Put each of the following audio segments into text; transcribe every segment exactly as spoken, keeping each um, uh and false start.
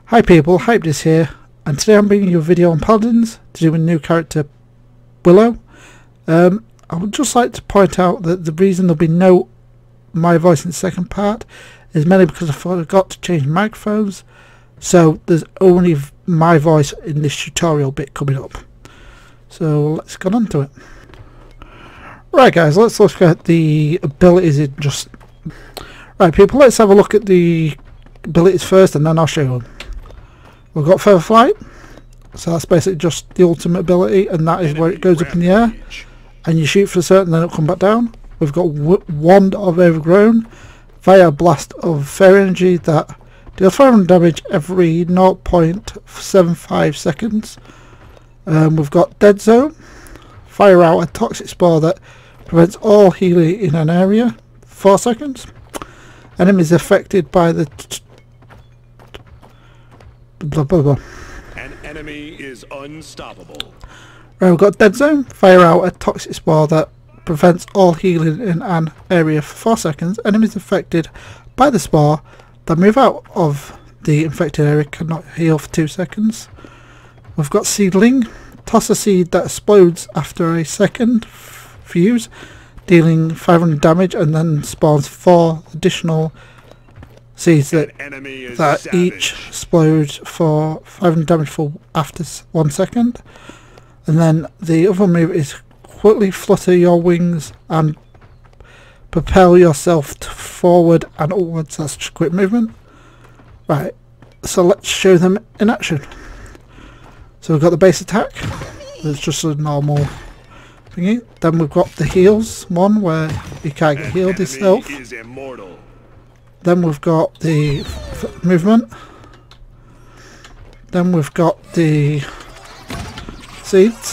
Hi people, Hypedis here, and today I'm bringing you a video on Paladins to do with new character Willow. Um, I would just like to point out that the reason there'll be no my voice in the second part is mainly because I forgot to change microphones, so there's only my voice in this tutorial bit coming up. So let's get on to it. Right guys, let's look at the abilities in just... Right people, let's have a look at the abilities first and then I'll show you them. We've got Feather Flight, so that's basically just the ultimate ability, and that is where it goes up in the air and you shoot for a certain, then it'll come back down. We've got w Wand of Overgrown, Fire Blast of Fairy Energy that deals five hundred damage every zero point seven five seconds. Um, we've got Dead Zone, fire out a toxic spore that prevents all healing in an area for four seconds. Enemies affected by the t blah blah blah. An enemy is unstoppable. Right, we've got Dead Zone, fire out a toxic spore that prevents all healing in an area for four seconds. Enemies affected by the spore that move out of the infected area cannot heal for two seconds. We've got Seedling, toss a seed that explodes after a second fuse, dealing five hundred damage, and then spawns four additional seeds that, that each explode for five hundred damage for after one second. And then the other move is quickly flutter your wings and propel yourself forward and upwards. That's just quick movement. Right, so let's show them in action. So we've got the base attack, it's just a normal thingy. Then we've got the heals one where you can't get healed yourself. Then we've got the f movement. Then we've got the seeds.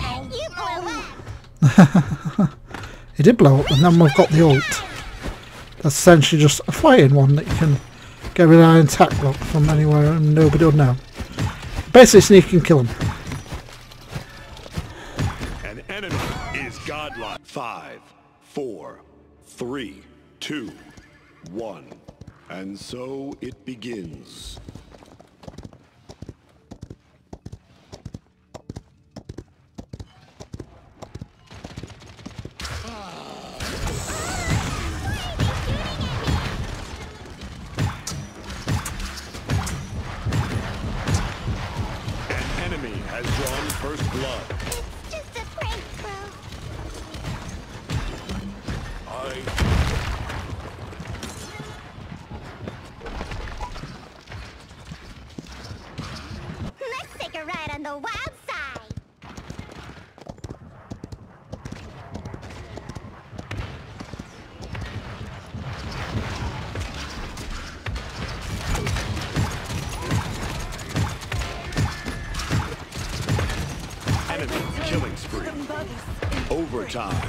He did blow up, and then we've got the ult. That's essentially just a flying one that you can get rid of an attack block from anywhere and nobody will know. Basically sneak and kill him. An enemy is godlike. Five, four, three, two, one. And so it begins. An enemy has drawn first blood. It's just a prank, bro. I... Let's take a ride on the wild side. Enemy killing spree. Overtime.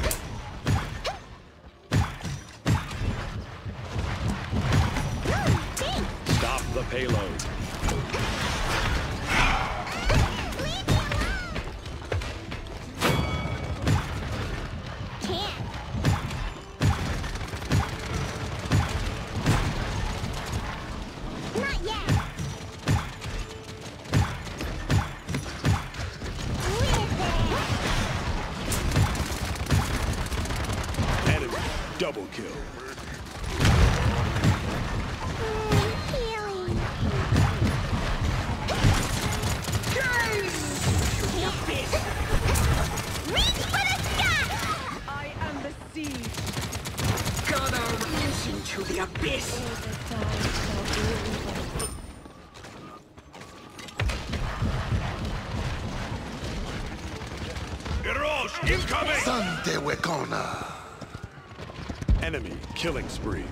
Stop the payload. Not yet. Enemy double kill. Healing. Reach for the sky! I am the seed. Into the abyss. Hirosh incoming! Sante Wekona. Enemy killing spree.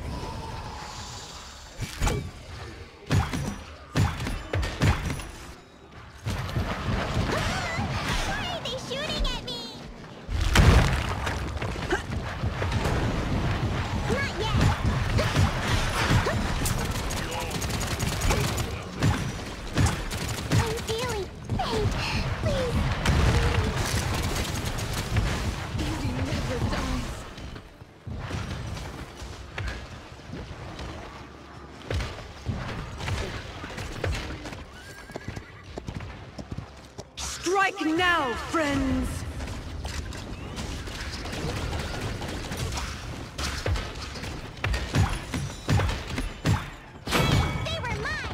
Why are they shooting at me? Not yet. I'm feeling pain. Please. Beauty never dies. Strike now, friends! They were mine!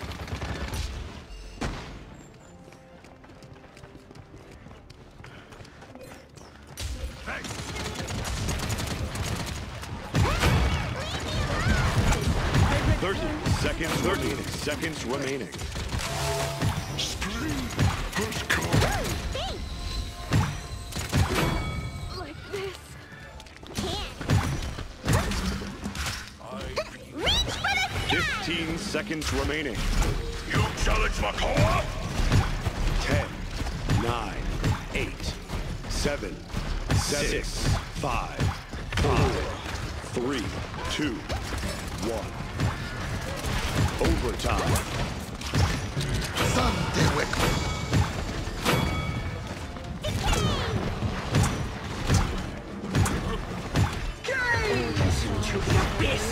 thirty seconds, thirty seconds remaining. Spring has come. Thanks! Like this. Can't. Reach for the sky! fifteen seconds remaining. You challenge my co-op? ten, nine, eight, seven, six, five, four, three, two, one. Overtime. Sante hueco. Gaze into the abyss.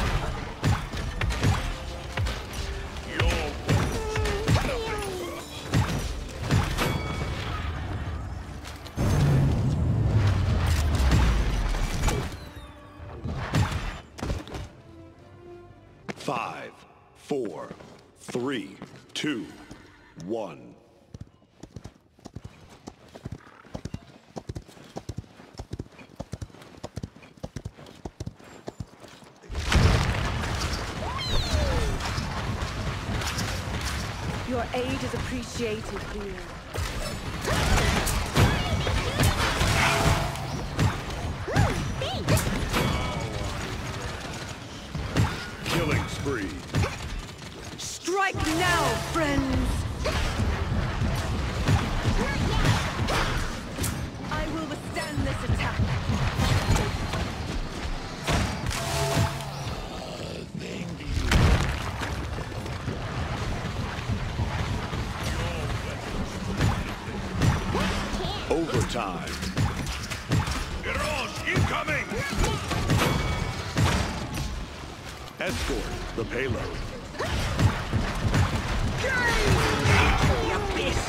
Five, four, three, two, one. Your aid is appreciated here. Killing spree. Strike now, friends! I will withstand this attack. Overtime. Heroes incoming. Escort the payload. The abyss.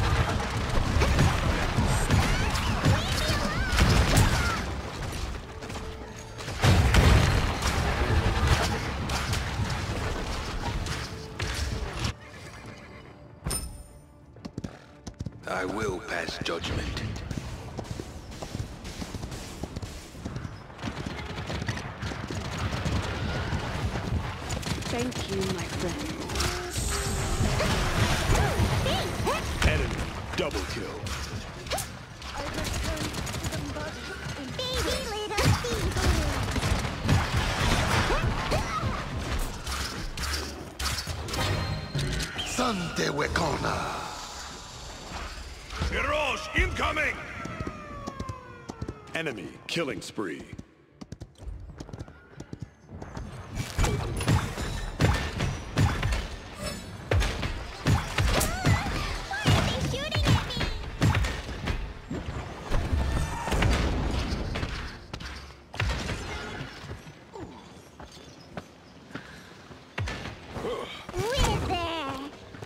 I will pass judgment. Thank you, my friend. Enemy double kill. I return to the mud and baby little Steve. Sante huecona. Heroes incoming. Enemy killing spree. Shooting at me! We're there!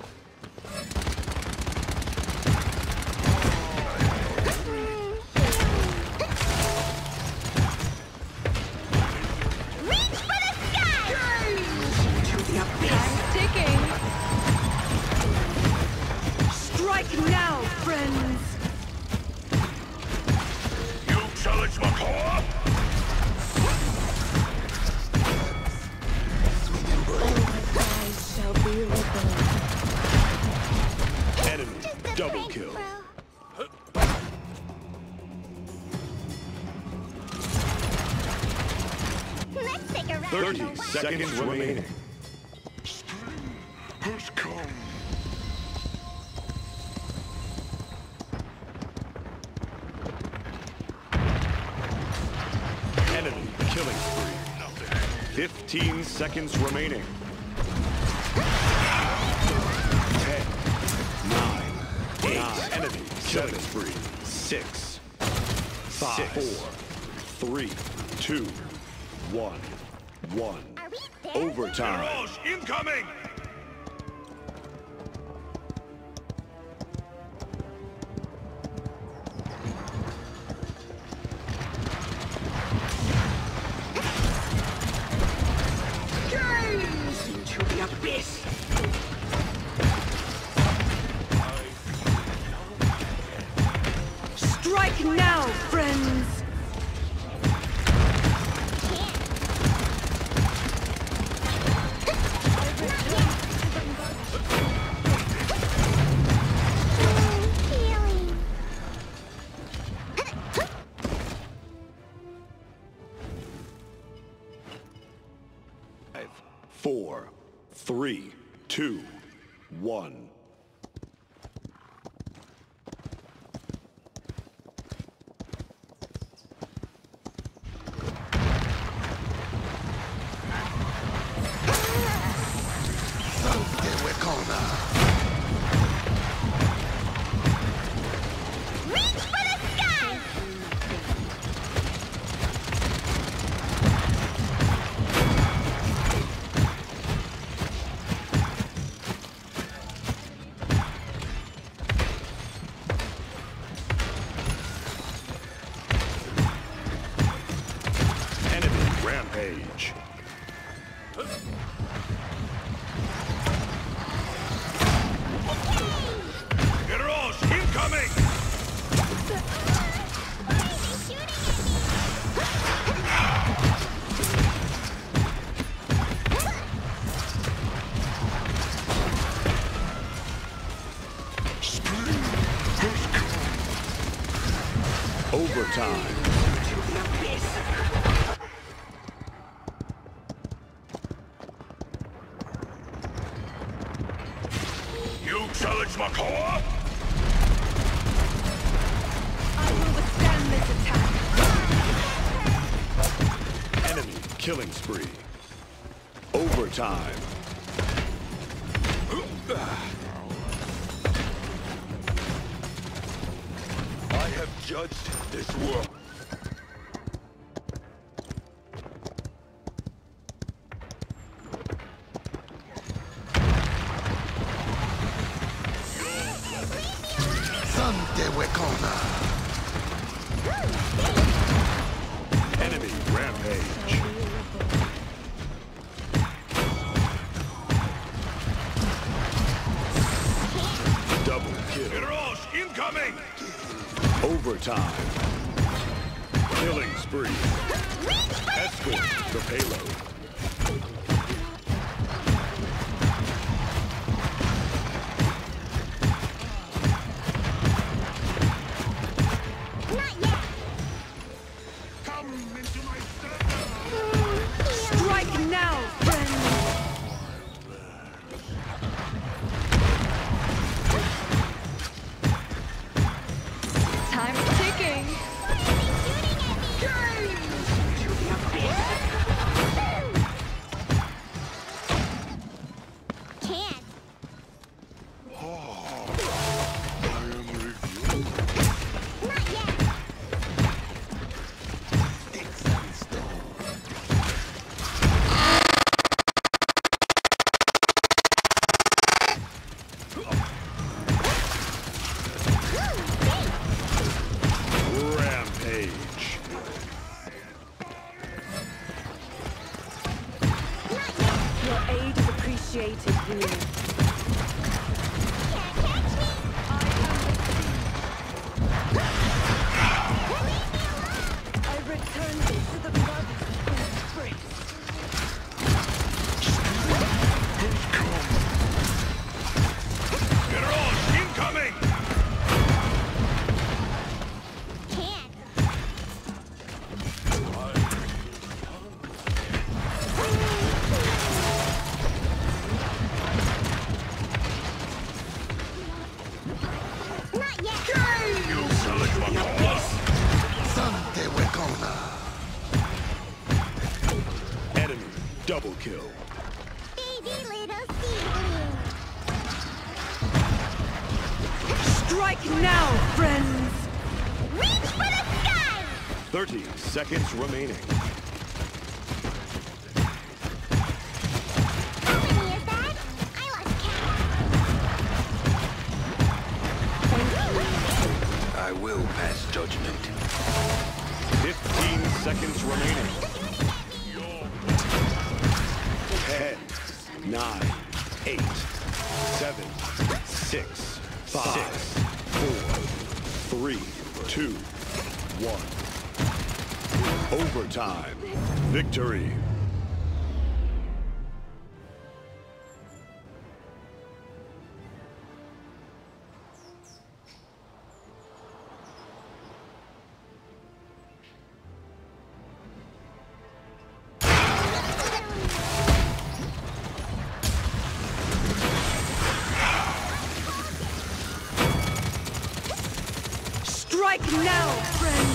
Reach for the sky! To the abyss. I'm ticking. Strike now, friends! You challenge my co-op? Eyes shall be reborn. Enemy double kill. Let's take a ride on thirty the wild seconds remaining. Has come. Enemy killing spree. fifteen seconds remaining. ten, nine, eight. Enemy killing spree. six, five, four, three, two, one, one. Are we there? Overtime. Heroes incoming. four, three, two, one. Reach for the sky! Enemy rampage. Heroes incoming! Overtime. You challenge my power? I will withstand this attack. Enemy killing spree. Overtime. I have judged this world. Enemy rampage. Double kill. Heroes incoming! Overtime. Killing spree. Escort the payload. Not yet! Come into my thunder! Strike now, friends! Time's ticking. Can't. I am reviewing. Not yet! Rampage. Your aid is appreciated here. Can't catch me! I return to the blood in embrace. Heroes incoming! Can't. Not yet! You challenge my power? Enemy double kill. Baby little seedling! Strike now, friends! Reach for the sky! thirty seconds remaining. How many is that? I lost count. I will pass judgment. fifteen seconds remaining. ten, nine, eight, seven, six, five, four, three, two, one. Overtime. Victory. Now, friend.